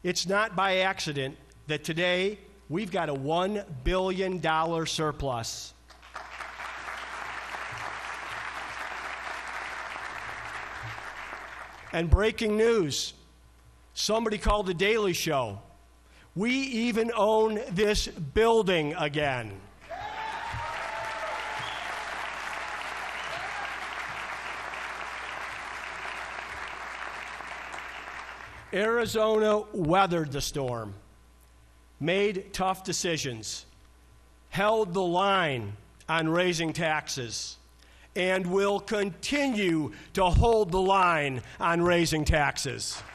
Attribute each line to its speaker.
Speaker 1: It's not by accident that today we've got a $1 billion surplus. And breaking news, somebody called The Daily Show. We even own this building again. Arizona weathered the storm, made tough decisions, held the line on raising taxes, and will continue to hold the line on raising taxes.